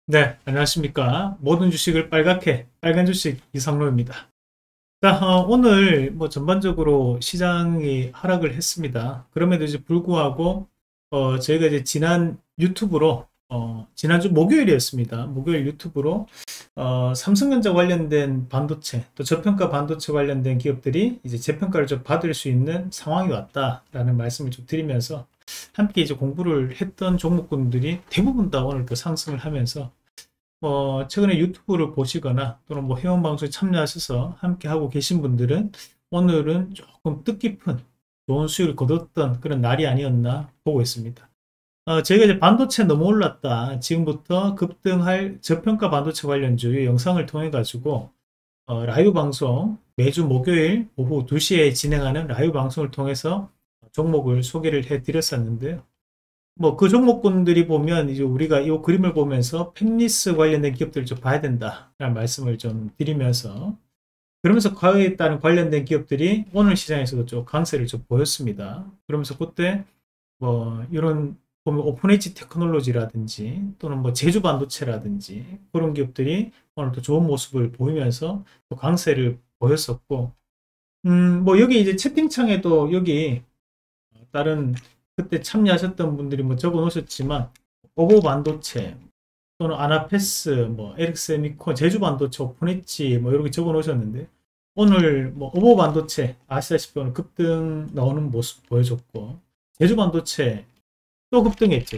네, 안녕하십니까. 모든 주식을 빨갛게, 빨간 주식 이상로입니다. 자, 오늘 뭐 전반적으로 시장이 하락을 했습니다. 그럼에도 이제 불구하고, 저희가 이제 지난 유튜브로, 지난주 목요일이었습니다. 목요일 유튜브로, 삼성전자 관련된 반도체, 또 저평가 반도체 관련된 기업들이 이제 재평가를 좀 받을 수 있는 상황이 왔다라는 말씀을 좀 드리면서, 함께 이제 공부를 했던 종목군들이 대부분 다 오늘 또 상승을 하면서 최근에 유튜브를 보시거나 또는 뭐 회원 방송에 참여하셔서 함께 하고 계신 분들은 오늘은 조금 뜻깊은 좋은 수익을 거뒀던 그런 날이 아니었나 보고 있습니다. 저희가 이제 반도체 너무 올랐다. 지금부터 급등할 저평가 반도체 관련주 영상을 통해 가지고 라이브 방송 매주 목요일 오후 2시에 진행하는 라이브 방송을 통해서 종목을 소개를 해 드렸었는데요. 뭐 그 종목군들이 보면 이제 우리가 이 그림을 보면서 팹리스 관련된 기업들을 좀 봐야 된다라는 말씀을 좀 드리면서, 그러면서 그에 따른 관련된 기업들이 오늘 시장에서도 좀 강세를 좀 보였습니다. 그러면서 그때 뭐 이런 보면 오픈에지 테크놀로지라든지 또는 뭐 제주 반도체라든지 그런 기업들이 오늘 또 좋은 모습을 보이면서 또 강세를 보였었고, 뭐 여기 이제 채팅창에도 여기 다른 그때 참여하셨던 분들이 뭐 적어 놓으셨지만 오보 반도체 또는 아나페스, 뭐 에릭스미코, 제주 반도체, 오픈엣지 뭐 이렇게 적어 놓으셨는데, 오늘 뭐 오보 반도체 아시다시피 오늘 급등 나오는 모습 보여줬고, 제주 반도체 또 급등했죠.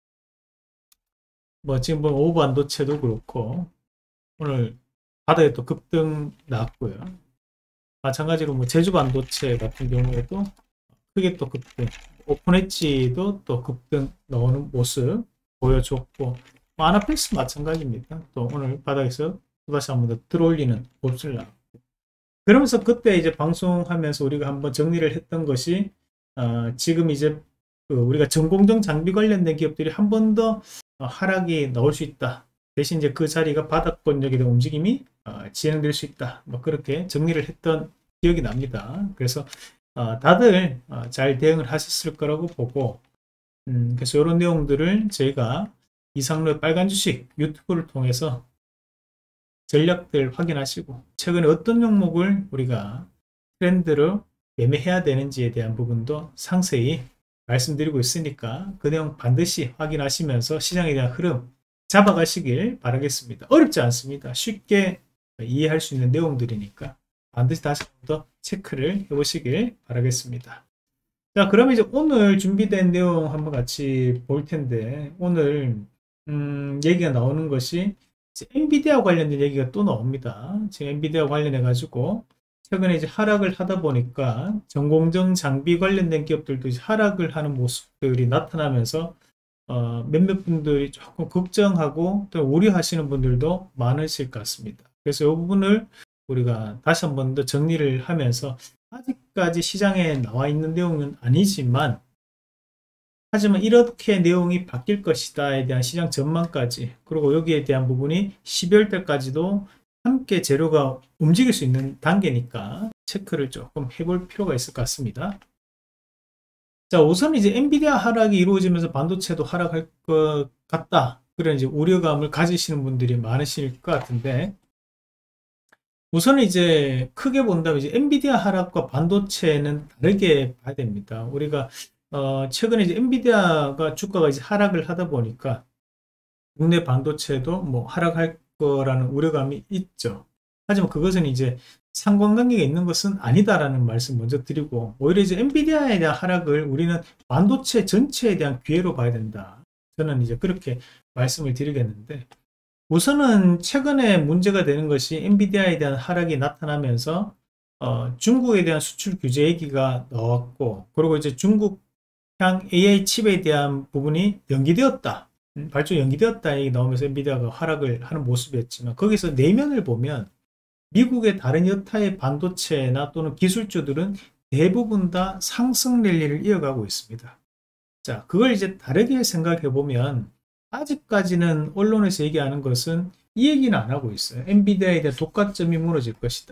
뭐 지금 보면 오보 반도체도 그렇고 오늘 바닥에 또 급등 나왔고요. 마찬가지로 뭐 제주 반도체 같은 경우에도 크게 또 급등, 오픈 엣지도 또 급등 나오는 모습 보여줬고, 뭐 아나페스 마찬가지입니다. 또 오늘 바닥에서 또다시 한번 더 들어올리는 모습을 나왔고, 그러면서 그때 이제 방송하면서 우리가 한번 정리를 했던 것이, 지금 이제 그 우리가 전공정 장비 관련된 기업들이 한 번 더 하락이 나올 수 있다. 대신 이제 그 자리가 바닥권역에 대한 움직임이 진행될 수 있다. 뭐 그렇게 정리를 했던 기억이 납니다. 그래서 다들 잘 대응을 하셨을 거라고 보고, 그래서 이런 내용들을 저희가 이상로의 빨간 주식 유튜브를 통해서 전략들 확인하시고, 최근에 어떤 종목을 우리가 트렌드로 매매해야 되는지에 대한 부분도 상세히 말씀드리고 있으니까 그 내용 반드시 확인하시면서 시장에 대한 흐름 잡아가시길 바라겠습니다. 어렵지 않습니다. 쉽게 이해할 수 있는 내용들이니까 반드시 다시 한번 더 체크를 해보시길 바라겠습니다. 자, 그러면 이제 오늘 준비된 내용 한번 같이 볼 텐데, 오늘 얘기가 나오는 것이 엔비디아 관련된 얘기가 또 나옵니다. 지금 엔비디아 관련해 가지고 최근에 이제 하락을 하다 보니까 전공정 장비 관련된 기업들도 이제 하락을 하는 모습들이 나타나면서 몇몇 분들이 조금 걱정하고 또 우려하시는 분들도 많으실 것 같습니다. 그래서 이 부분을 우리가 다시 한번 더 정리를 하면서, 아직까지 시장에 나와 있는 내용은 아니지만 하지만 이렇게 내용이 바뀔 것이다에 대한 시장 전망까지, 그리고 여기에 대한 부분이 12월 달까지도 함께 재료가 움직일 수 있는 단계니까 체크를 조금 해볼 필요가 있을 것 같습니다. 자, 우선 이제 엔비디아 하락이 이루어지면서 반도체도 하락할 것 같다, 그런 이제 우려감을 가지시는 분들이 많으실 것 같은데, 우선 이제 크게 본다면 이제 엔비디아 하락과 반도체는 다르게 봐야 됩니다. 우리가 최근에 이제 엔비디아가 주가가 이제 하락을 하다 보니까 국내 반도체도 뭐 하락할 거라는 우려감이 있죠. 하지만 그것은 이제 상관관계가 있는 것은 아니다라는 말씀 먼저 드리고, 오히려 이제 엔비디아에 대한 하락을 우리는 반도체 전체에 대한 기회로 봐야 된다. 저는 이제 그렇게 말씀을 드리겠는데, 우선은 최근에 문제가 되는 것이 엔비디아에 대한 하락이 나타나면서 중국에 대한 수출 규제 얘기가 나왔고, 그리고 이제 중국향 AI 칩에 대한 부분이 연기되었다, 발주 연기되었다 얘기 나오면서 엔비디아가 하락을 하는 모습이었지만, 거기서 내면을 보면 미국의 다른 여타의 반도체나 또는 기술주들은 대부분 다 상승 랠리를 이어가고 있습니다. 자, 그걸 이제 다르게 생각해 보면, 아직까지는 언론에서 얘기하는 것은 이 얘기는 안 하고 있어요. 엔비디아에 대한 독과점이 무너질 것이다.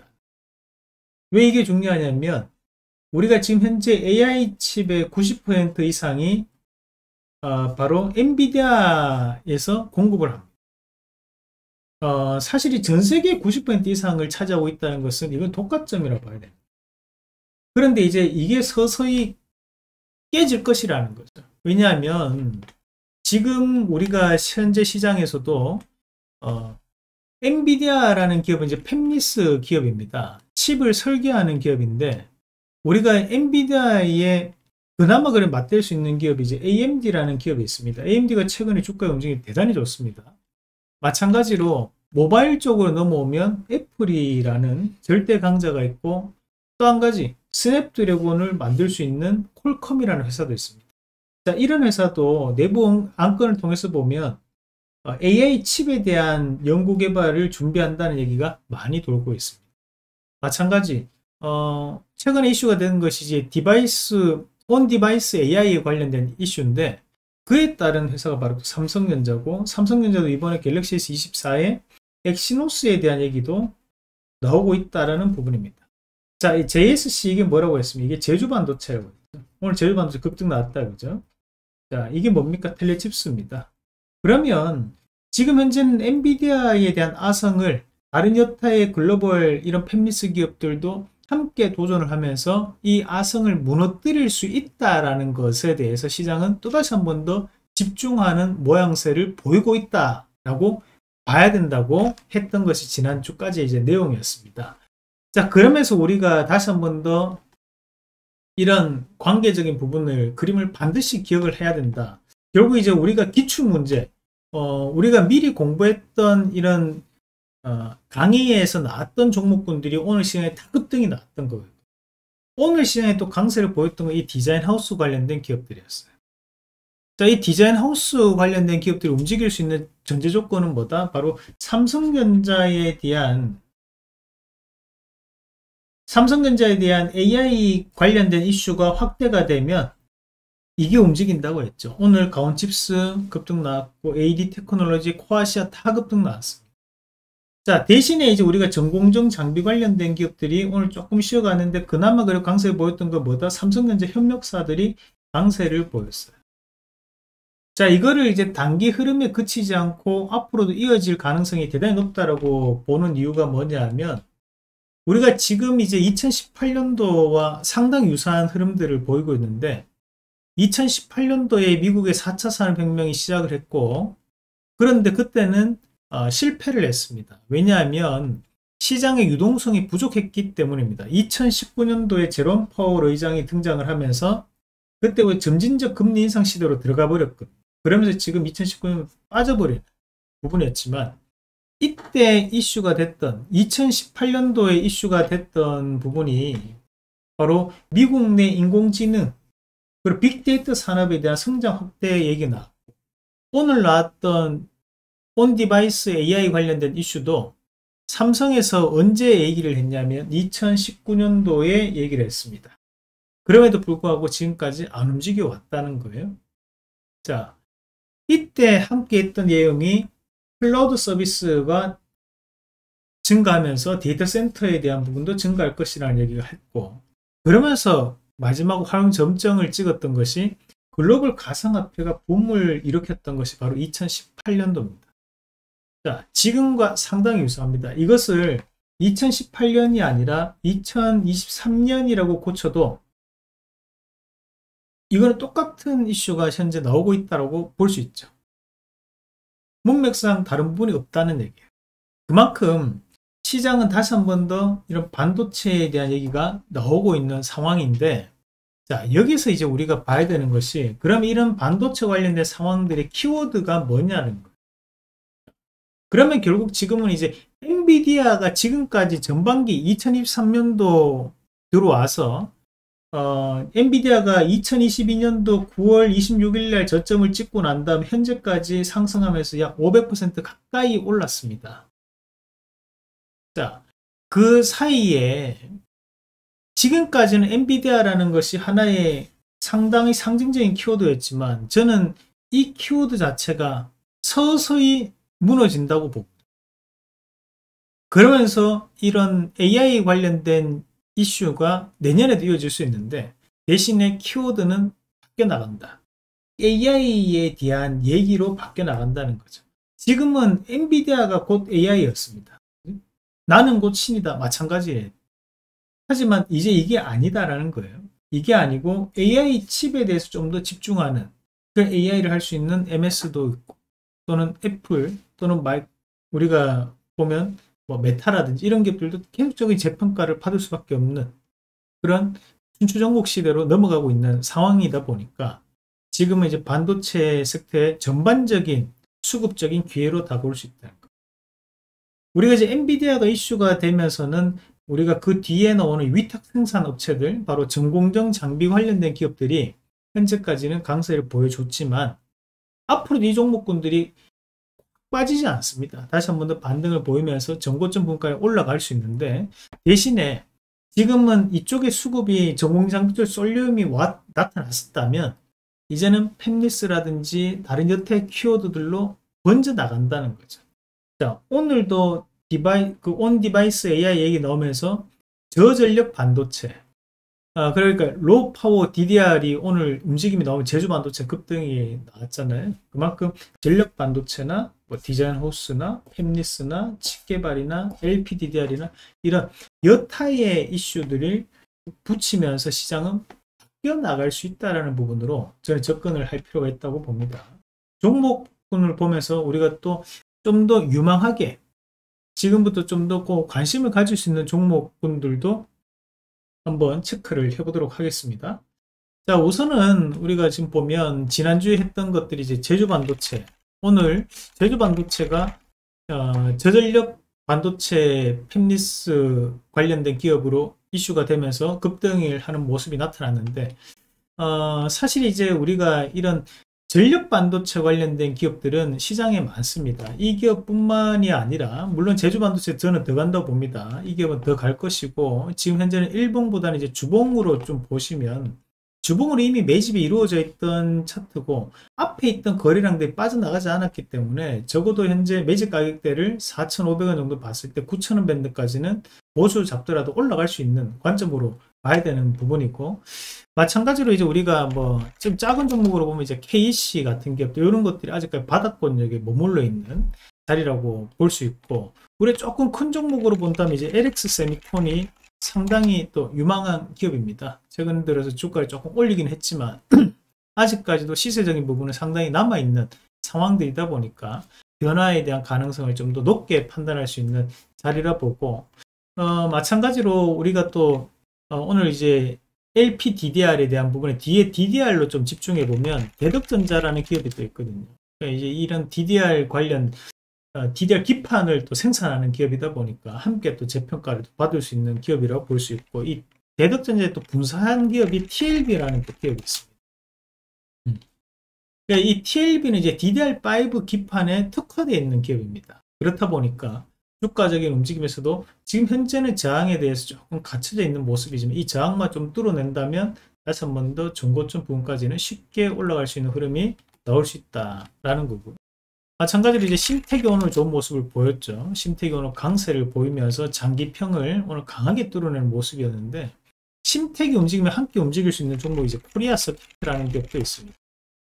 왜 이게 중요하냐면, 우리가 지금 현재 AI 칩의 90% 이상이 바로 엔비디아에서 공급을 합니다. 사실 전 세계 90% 이상을 차지하고 있다는 것은 이건 독과점이라고 봐야 돼요. 그런데 이제 이게 서서히 깨질 것이라는 거죠. 왜냐하면 지금 우리가 현재 시장에서도 엔비디아라는 기업은 이제 팹리스 기업입니다. 칩을 설계하는 기업인데 우리가 엔비디아에 그나마 그래 맞댈 수 있는 기업이 이제 AMD라는 기업이 있습니다. AMD가 최근에 주가 움직임이 대단히 좋습니다. 마찬가지로 모바일 쪽으로 넘어오면 애플이라는 절대 강자가 있고 또 한 가지 스냅드래곤을 만들 수 있는 퀄컴이라는 회사도 있습니다. 자, 이런 회사도 내부 안건을 통해서 보면 AI 칩에 대한 연구 개발을 준비한다는 얘기가 많이 돌고 있습니다. 마찬가지 최근에 이슈가 된 것이 이제 온 디바이스 AI에 관련된 이슈인데 그에 따른 회사가 바로 삼성전자고 삼성전자도 이번에 갤럭시 S24에 엑시노스에 대한 얘기도 나오고 있다라는 부분입니다. 자, 이 JSC 이게 뭐라고 했습니까? 이게 제주반도체라고 했죠. 오늘 제주반도체 급등 나왔다 그죠? 자, 이게 뭡니까? 텔레칩스입니다. 그러면 지금 현재는 엔비디아에 대한 아성을 다른 여타의 글로벌 이런 팹리스 기업들도 함께 도전을 하면서 이 아성을 무너뜨릴 수 있다라는 것에 대해서 시장은 또다시 한 번 더 집중하는 모양새를 보이고 있다라고 봐야 된다고 했던 것이 지난주까지 이제 내용이었습니다. 자, 그러면서 우리가 다시 한 번 더 이런 관계적인 부분을 그림을 반드시 기억을 해야 된다. 결국 이제 우리가 기출문제, 우리가 미리 공부했던 이런 강의에서 나왔던 종목군들이 오늘 시장에 다 급등이 나왔던 거예요. 오늘 시장에 또 강세를 보였던 건 이 디자인 하우스 관련된 기업들이었어요. 자, 이 디자인 하우스 관련된 기업들이 움직일 수 있는 전제 조건은 뭐다? 바로 삼성전자에 대한 AI 관련된 이슈가 확대가 되면 이게 움직인다고 했죠. 오늘 가온칩스 급등 나왔고 AD 테크놀로지, 코아시아 다 급등 나왔습니다. 자, 대신에 이제 우리가 전공정 장비 관련된 기업들이 오늘 조금 쉬어가는데 그나마 그래도 강세를 보였던 것보다 삼성전자 협력사들이 강세를 보였어요. 자, 이거를 이제 단기 흐름에 그치지 않고 앞으로도 이어질 가능성이 대단히 높다라고 보는 이유가 뭐냐면 우리가 지금 이제 2018년도와 상당히 유사한 흐름들을 보이고 있는데 2018년도에 미국의 4차 산업혁명이 시작을 했고 그런데 그때는 실패를 했습니다. 왜냐하면 시장의 유동성이 부족했기 때문입니다. 2019년도에 제롬 파월 의장이 등장을 하면서 그때 점진적 금리 인상 시대로 들어가 버렸거든요. 그러면서 지금 2019년 빠져버린 부분이었지만 이때 이슈가 됐던 2018년도에 이슈가 됐던 부분이 바로 미국 내 인공지능 그리고 빅데이터 산업에 대한 성장 확대 얘기가 나왔고 오늘 나왔던 온디바이스 AI 관련된 이슈도 삼성에서 언제 얘기를 했냐면 2019년도에 얘기를 했습니다. 그럼에도 불구하고 지금까지 안 움직여 왔다는 거예요. 자, 이때 함께 했던 내용이 클라우드 서비스가 증가하면서 데이터 센터에 대한 부분도 증가할 것이라는 얘기가 했고 그러면서 마지막 활용 점정을 찍었던 것이 글로벌 가상화폐가 붐을 일으켰던 것이 바로 2018년도입니다. 자, 지금과 상당히 유사합니다. 이것을 2018년이 아니라 2023년이라고 고쳐도 이거는 똑같은 이슈가 현재 나오고 있다고 볼 수 있죠. 문맥상 다른 부분이 없다는 얘기예요. 그만큼 시장은 다시 한 번 더 이런 반도체에 대한 얘기가 나오고 있는 상황인데 자, 여기서 이제 우리가 봐야 되는 것이 그럼 이런 반도체 관련된 상황들의 키워드가 뭐냐는 거예요. 그러면 결국 지금은 이제 엔비디아가 지금까지 전반기 2023년도 들어와서 엔비디아가 2022년도 9월 26일 날 저점을 찍고 난 다음 현재까지 상승하면서 약 500% 가까이 올랐습니다. 자, 그 사이에 지금까지는 엔비디아라는 것이 하나의 상당히 상징적인 키워드였지만 저는 이 키워드 자체가 서서히 무너진다고 봅니다. 그러면서 이런 AI 관련된 이슈가 내년에도 이어질 수 있는데 대신에 키워드는 바뀌어 나간다. AI에 대한 얘기로 바뀌어 나간다는 거죠. 지금은 엔비디아가 곧 AI였습니다. 나는 곧 신이다. 마찬가지예요. 하지만 이제 이게 아니다라는 거예요. 이게 아니고 AI 칩에 대해서 좀 더 집중하는, 그 AI를 할 수 있는 MS도 있고, 또는 애플, 또는 우리가 보면 뭐 메타라든지 이런 기업들도 계속적인 재평가를 받을 수밖에 없는 그런 춘추전국 시대로 넘어가고 있는 상황이다 보니까 지금은 이제 반도체 섹터의 전반적인 수급적인 기회로 다가올 수 있다는 거. 우리가 이제 엔비디아가 이슈가 되면서는 우리가 그 뒤에 나오는 위탁 생산 업체들, 바로 전공정 장비 관련된 기업들이 현재까지는 강세를 보여줬지만 앞으로도 이 종목군들이 빠지지 않습니다. 다시 한 번 더 반등을 보이면서 전고점 분가에 올라갈 수 있는데, 대신에 지금은 이쪽의 수급이 전공장비들 솔리움이 나타났었다면 이제는 팹리스라든지 다른 여태 키워드들로 먼저 나간다는 거죠. 자, 오늘도 온 디바이스 AI 얘기 나오면서 저전력 반도체, 그러니까 로우 파워 DDR이 오늘 움직임이 나오면 제주 반도체 급등이 나왔잖아요. 그만큼 전력 반도체나 뭐 디자인 하우스나 팹리스나 칩 개발이나 LPDDR이나 이런 여타의 이슈들을 붙이면서 시장은 바뀌어 나갈 수 있다는 부분으로 저는 접근을 할 필요가 있다고 봅니다. 종목군을 보면서 우리가 또 좀 더 유망하게 지금부터 좀 더 관심을 가질 수 있는 종목군들도 한번 체크를 해보도록 하겠습니다. 자, 우선은 우리가 지금 보면 지난주에 했던 것들이 이제 제주 반도체, 오늘 제주 반도체가 저전력 반도체 팹리스 관련된 기업으로 이슈가 되면서 급등을 하는 모습이 나타났는데, 사실 이제 우리가 이런 전력 반도체 관련된 기업들은 시장에 많습니다. 이 기업뿐만이 아니라 물론 제주 반도체 저는 더 간다고 봅니다. 이 기업은 더 갈 것이고, 지금 현재는 일봉보다는 이제 주봉으로 좀 보시면 주봉으로 이미 매집이 이루어져 있던 차트고 앞에 있던 거래량들이 빠져나가지 않았기 때문에 적어도 현재 매집 가격대를 4,500원 정도 봤을 때 9,000원 밴드까지는 보수 잡더라도 올라갈 수 있는 관점으로 봐야 되는 부분이고, 마찬가지로 이제 우리가 뭐 지금 작은 종목으로 보면 이제 KC 같은 기업들, 이런 것들이 아직까지 바닥권역에 머물러 있는 자리라고 볼 수 있고, 우리 조금 큰 종목으로 본다면 이제 LX 세미콘이 상당히 또 유망한 기업입니다. 최근 들어서 주가를 조금 올리긴 했지만 아직까지도 시세적인 부분은 상당히 남아있는 상황들이다 보니까 변화에 대한 가능성을 좀 더 높게 판단할 수 있는 자리라 보고, 마찬가지로 우리가 또 오늘 이제 LPDDR에 대한 부분에 뒤에 DDR로 좀 집중해 보면 대덕전자라는 기업이 또 있거든요. 그러니까 이제 이런 DDR 관련 DDR 기판을 또 생산하는 기업이다 보니까 함께 또 재평가를 받을 수 있는 기업이라고 볼 수 있고, 이 대덕전자에 또 분사한 기업이 TLB라는 또 기업이 있습니다. 그러니까 이 TLB는 이제 DDR5 기판에 특화되어 있는 기업입니다. 그렇다 보니까 주가적인 움직임에서도 지금 현재는 저항에 대해서 조금 갇혀져 있는 모습이지만 이 저항만 좀 뚫어낸다면 다시 한 번 더 전고점 부분까지는 쉽게 올라갈 수 있는 흐름이 나올 수 있다라는 거고, 마찬가지로 이제 심택이 오늘 좋은 모습을 보였죠. 심택이 오늘 강세를 보이면서 장기평을 오늘 강하게 뚫어내는 모습이었는데, 심택이 움직이면 함께 움직일 수 있는 종목이 이제 코리아 서킷이라는 기업도 있습니다.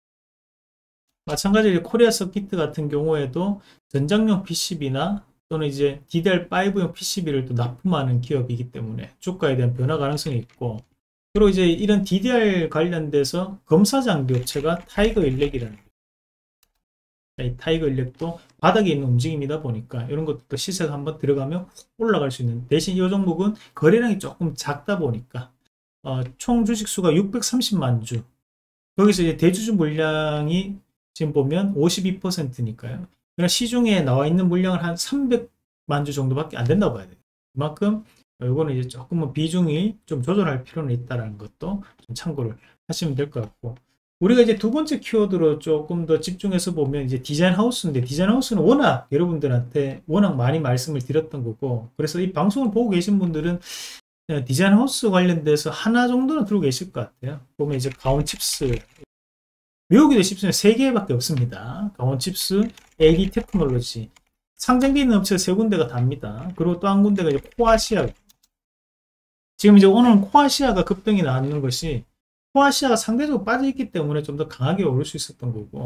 마찬가지로 코리아 서킷 같은 경우에도 전장용 PCB나 또는 이제 DDR5용 PCB를 또 납품하는 기업이기 때문에 주가에 대한 변화 가능성이 있고, 그리고 이제 이런 DDR 관련돼서 검사 장비 업체가 타이거 일렉이라는, 이 타이거 일렉도 바닥에 있는 움직임이다 보니까 이런 것도 시세가 한번 들어가면 올라갈 수 있는, 대신 이 종목은 거래량이 조금 작다 보니까 총 주식수가 630만 주, 거기서 이제 대주주 물량이 지금 보면 52%니까요. 그러니까 시중에 나와 있는 물량을 한 300만 주 정도밖에 안 된다고 봐야 돼요. 그만큼 이거는 이제 조금은 비중이 좀 조절할 필요는 있다는 것도 좀 참고를 하시면 될 것 같고, 우리가 이제 두 번째 키워드로 조금 더 집중해서 보면 이제 디자인 하우스인데, 디자인 하우스는 워낙 여러분들한테 워낙 많이 말씀을 드렸던 거고, 그래서 이 방송을 보고 계신 분들은 디자인 하우스 관련돼서 하나 정도는 들고 계실 것 같아요. 보면 이제 가온칩스, 외우기도 쉽지만 3개밖에 없습니다. 가온칩스, AD 테크놀로지, 상장되어 있는 업체가 3군데가 답니다. 그리고 또 한 군데가 이제 코아시아. 지금 이제 오늘 코아시아가 급등이 나왔는 것이, 코아시아가 상대적으로 빠져있기 때문에 좀 더 강하게 오를 수 있었던 거고,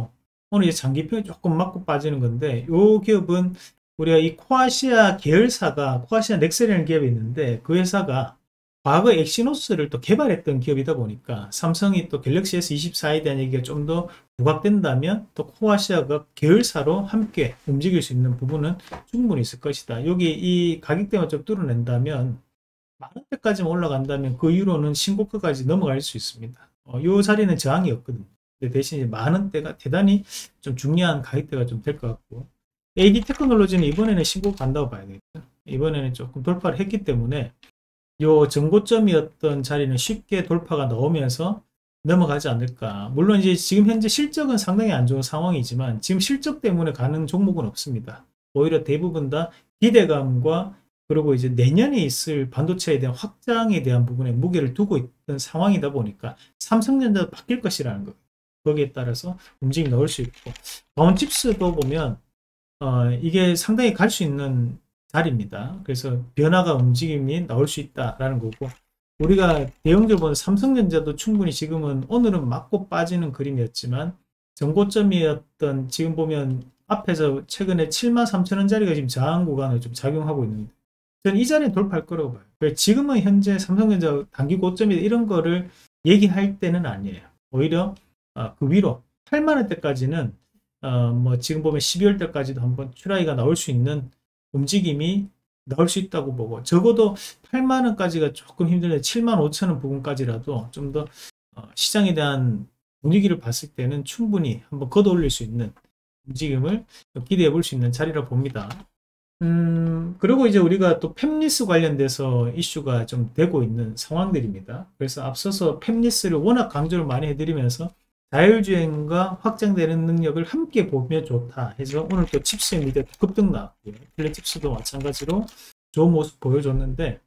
오늘 이제 장기평이 조금 맞고 빠지는 건데, 이 기업은 우리가 이 코아시아 계열사가 코아시아 넥셀이라는 기업이 있는데, 그 회사가 과거 엑시노스를 또 개발했던 기업이다 보니까 삼성이 또 갤럭시 S24에 대한 얘기가 좀 더 부각된다면 또 코아시아가 계열사로 함께 움직일 수 있는 부분은 충분히 있을 것이다. 여기 이 가격대만 좀 뚫어낸다면 만 원대까지만 올라간다면 그 이후로는 신고가까지 넘어갈 수 있습니다. 이 자리는 저항이 없거든요. 근데 대신 만 원대가 대단히 좀 중요한 가격대가 좀 될 것 같고, AD 테크놀로지는 이번에는 신고 간다고 봐야 되겠죠. 이번에는 조금 돌파를 했기 때문에 요 전고점이었던 자리는 쉽게 돌파가 나오면서 넘어가지 않을까. 물론 이제 지금 현재 실적은 상당히 안 좋은 상황이지만 지금 실적 때문에 가는 종목은 없습니다. 오히려 대부분 다 기대감과 그리고 이제 내년에 있을 반도체에 대한 확장에 대한 부분에 무게를 두고 있던 상황이다 보니까 삼성전자도 바뀔 것이라는 거. 거기에 따라서 움직임이 나올 수 있고, 다운칩스도 보면 이게 상당히 갈 수 있는 자리입니다. 그래서 변화가 움직임이 나올 수 있다라는 거고, 우리가 대형적으로 보는 삼성전자도 충분히 지금은 오늘은 맞고 빠지는 그림이었지만 전고점이었던, 지금 보면 앞에서 최근에 73,000원짜리가 지금 저항 구간을 좀 작용하고 있는데 저는 이 자리에 돌파할 거라고 봐요. 지금은 현재 삼성전자 단기 고점이다 이런 거를 얘기할 때는 아니에요. 오히려 그 위로 8만원대까지는 뭐 지금 보면 12월 때까지도 한번 추라이가 나올 수 있는 움직임이 나올 수 있다고 보고, 적어도 8만원까지가 조금 힘든데 75,000원 부분까지라도 좀 더 시장에 대한 분위기를 봤을 때는 충분히 한번 걷어 올릴 수 있는 움직임을 기대해 볼 수 있는 자리라 봅니다. 그리고 이제 우리가 또 팹리스 관련돼서 이슈가 좀 되고 있는 상황들입니다. 그래서 앞서서 팹리스를 워낙 강조를 많이 해드리면서 자율주행과 확장되는 능력을 함께 보면 좋다 해서 오늘 또 칩스의 미래 급등 나왔고요. 플랫칩스도 마찬가지로 좋은 모습 보여줬는데,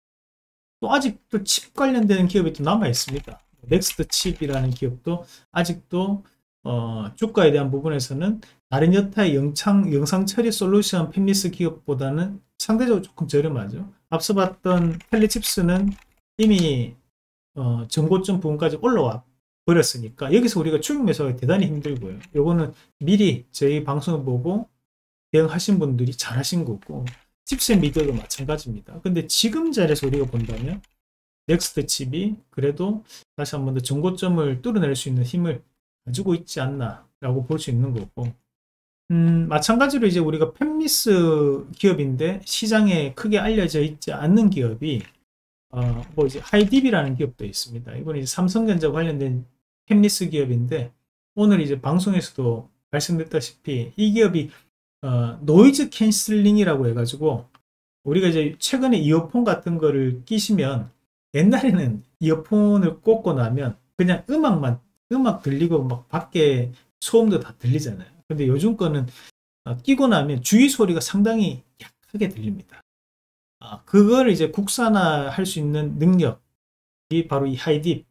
또 아직도 칩 관련되는 기업이 또 남아 있습니다. 넥스트 칩이라는 기업도 아직도 주가에 대한 부분에서는 다른 여타의 영상 처리 솔루션 팹리스 기업보다는 상대적으로 조금 저렴하죠. 앞서 봤던 펠리칩스는 이미 전고점 부분까지 올라와 버렸으니까 여기서 우리가 추격 매수하기 대단히 힘들고요. 요거는 미리 저희 방송을 보고 대응하신 분들이 잘하신 거고, 칩셋 미디어도 마찬가지입니다. 근데 지금 자리에서 우리가 본다면 넥스트 칩이 그래도 다시 한 번 더 전고점을 뚫어낼 수 있는 힘을 가지고 있지 않나 라고 볼 수 있는 거고, 마찬가지로 이제 우리가 팹리스 기업인데 시장에 크게 알려져 있지 않는 기업이 뭐 이제 하이딥이라는 기업도 있습니다. 이번에 이제 삼성전자 관련된 팹리스 기업인데, 오늘 이제 방송에서도 말씀드렸다시피 이 기업이 노이즈 캔슬링이라고 해가지고, 우리가 이제 최근에 이어폰 같은 거를 끼시면 옛날에는 이어폰을 꽂고 나면 그냥 음악 들리고 막 밖에 소음도 다 들리잖아요. 근데 요즘 거는 끼고 나면 주위 소리가 상당히 약하게 들립니다. 그걸 이제 국산화할 수 있는 능력이 바로 이 하이딥.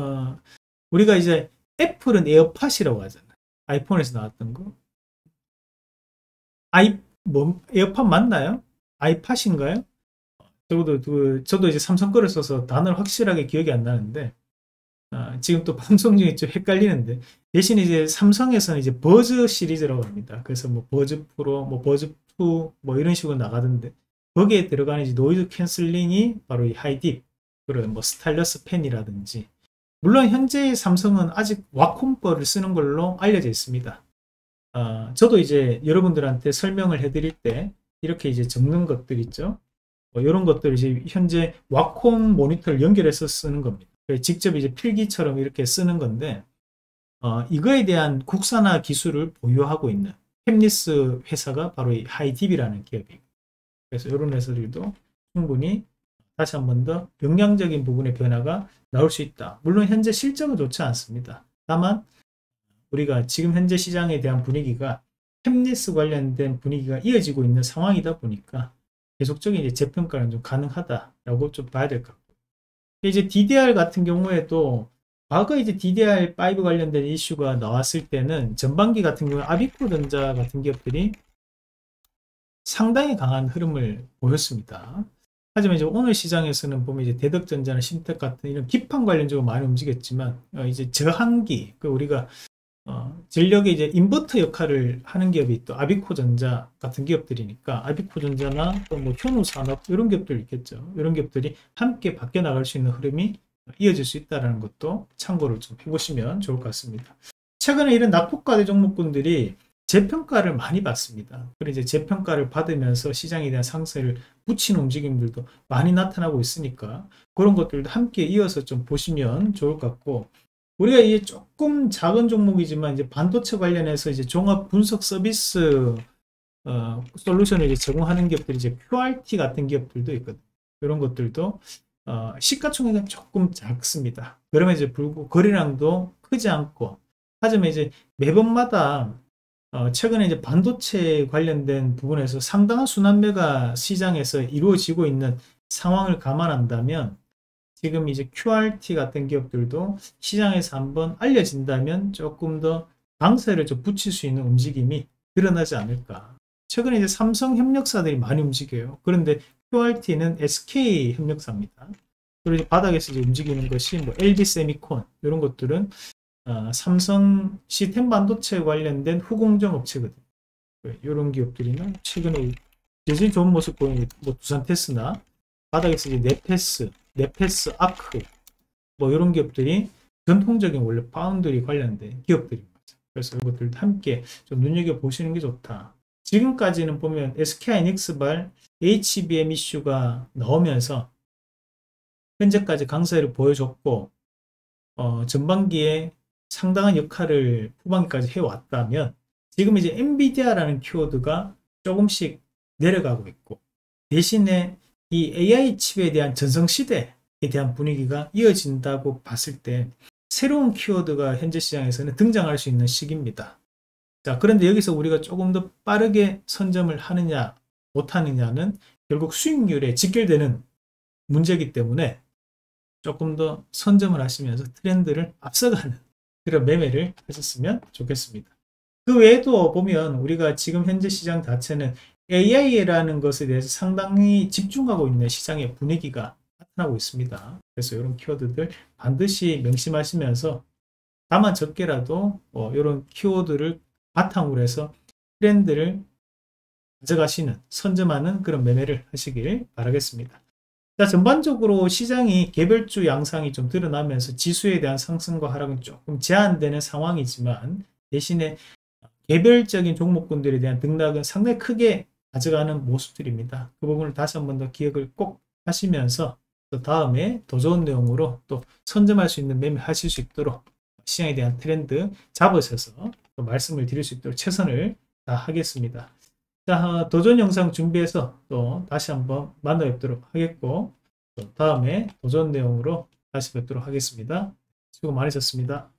우리가 이제 애플은 에어팟이라고 하잖아요. 아이폰에서 나왔던 거. 에어팟 맞나요? 아이팟인가요? 저도 이제 삼성 거를 써서 단어를 확실하게 기억이 안 나는데, 지금 또 방송 중에 좀 헷갈리는데, 대신 이제 삼성에서는 이제 버즈 시리즈라고 합니다. 그래서 뭐 버즈 프로, 뭐 버즈 2, 뭐 이런 식으로 나가던데, 거기에 들어가는 이제 노이즈 캔슬링이 바로 이 하이딥, 그리고 뭐 스타일러스 펜이라든지, 물론 현재 삼성은 아직 와콤 거를 쓰는 걸로 알려져 있습니다. 저도 이제 여러분들한테 설명을 해드릴 때 이렇게 이제 적는 것들 있죠. 이런 것들을 이제 현재 와콤 모니터를 연결해서 쓰는 겁니다. 직접 이제 필기처럼 이렇게 쓰는 건데, 이거에 대한 국산화 기술을 보유하고 있는 팹리스 회사가 바로 이 하이딥이라는 기업입니다. 그래서 이런 회사들도 충분히 다시 한 번 더 영양적인 부분의 변화가 나올 수 있다. 물론 현재 실적은 좋지 않습니다. 다만 우리가 지금 현재 시장에 대한 분위기가 팹리스 관련된 분위기가 이어지고 있는 상황이다 보니까 계속적인 이제 재평가는 좀 가능하다라고 좀 봐야 될 것 같고, 이제 DDR 같은 경우에도 과거 이제 DDR5 관련된 이슈가 나왔을 때는 전반기 같은 경우에 아비코전자 같은 기업들이 상당히 강한 흐름을 보였습니다. 하지만 이제 오늘 시장에서는 보면 이제 대덕전자나 심텍 같은 이런 기판 관련적으로 많이 움직였지만 이제 저항기, 우리가 전력의 이제 인버터 역할을 하는 기업이 또 아비코전자 같은 기업들이니까 아비코전자나 또 뭐 현우산업 이런 기업들 있겠죠. 이런 기업들이 함께 바뀌어 나갈 수 있는 흐름이 이어질 수 있다는 것도 참고를 좀 해보시면 좋을 것 같습니다. 최근에 이런 낙폭과대 종목군들이 재평가를 많이 받습니다. 그리고 이제 재평가를 받으면서 시장에 대한 상승을 붙이는 움직임들도 많이 나타나고 있으니까 그런 것들도 함께 이어서 좀 보시면 좋을 것 같고, 우리가 이제 조금 작은 종목이지만 이제 반도체 관련해서 이제 종합 분석 서비스 솔루션을 이제 제공하는 기업들이 이제 QRT 같은 기업들도 있거든요. 이런 것들도 시가총액은 조금 작습니다. 그럼에도 불구하고 거래량도 크지 않고, 하지만 이제 매번마다 최근에 이제 반도체 관련된 부분에서 상당한 순환매가 시장에서 이루어지고 있는 상황을 감안한다면 지금 이제 QRT 같은 기업들도 시장에서 한번 알려진다면 조금 더 강세를 좀 붙일 수 있는 움직임이 드러나지 않을까. 최근에 이제 삼성 협력사들이 많이 움직여요. 그런데 QRT는 SK 협력사입니다. 그리고 이제 바닥에서 이제 움직이는 것이 뭐 LB 세미콘 이런 것들은 삼성 시스템 반도체 관련된 후공정 업체거든요. 이런 기업들이는 최근에 여전히 좋은 모습 보이는 뭐 두산 테스나 바닥에서 이제 네페스 아크 뭐 이런 기업들이 전통적인 원래 파운드리 관련된 기업들입니다. 그래서 이것들도 함께 좀 눈여겨 보시는 게 좋다. 지금까지는 보면 SK하이닉스발 HBM 이슈가 나오면서 현재까지 강세를 보여줬고 전반기에 상당한 역할을 후반기까지 해왔다면 지금 이제 엔비디아라는 키워드가 조금씩 내려가고 있고, 대신에 이 AI 칩에 대한 전성시대에 대한 분위기가 이어진다고 봤을 때 새로운 키워드가 현재 시장에서는 등장할 수 있는 시기입니다. 자, 그런데 여기서 우리가 조금 더 빠르게 선점을 하느냐 못하느냐는 결국 수익률에 직결되는 문제이기 때문에 조금 더 선점을 하시면서 트렌드를 앞서가는 그런 매매를 하셨으면 좋겠습니다. 그 외에도 보면 우리가 지금 현재 시장 자체는 AI라는 것에 대해서 상당히 집중하고 있는 시장의 분위기가 나타나고 있습니다. 그래서 이런 키워드들 반드시 명심하시면서 다만 적게라도 이런 키워드를 바탕으로 해서 트렌드를 가져가시는, 선점하는 그런 매매를 하시길 바라겠습니다. 자, 전반적으로 시장이 개별주 양상이 좀 드러나면서 지수에 대한 상승과 하락은 조금 제한되는 상황이지만 대신에 개별적인 종목군들에 대한 등락은 상당히 크게 가져가는 모습들입니다. 그 부분을 다시 한 번 더 기억을 꼭 하시면서 또 다음에 더 좋은 내용으로 또 선점할 수 있는 매매 하실 수 있도록 시장에 대한 트렌드 잡으셔서 또 말씀을 드릴 수 있도록 최선을 다하겠습니다. 자, 더 좋은 영상 준비해서 또 다시 한번 만나 뵙도록 하겠고, 또 다음에 더 좋은 내용으로 다시 뵙도록 하겠습니다. 수고 많으셨습니다.